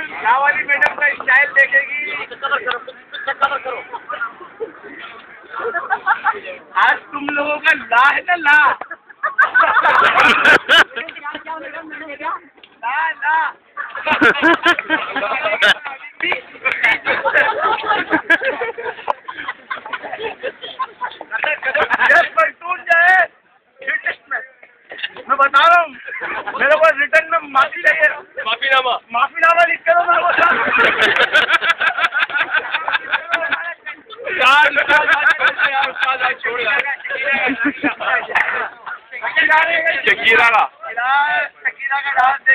वाली मैडम का स्टाइल देखेगी। आज तुम लोगों का ला है ना ला। ला टूट जाए मैं बता रहा हूँ, मेरे को रिटर्न में माफी चाहिए। माफीनामा लिख करो मेरे को। शकीरा का डांस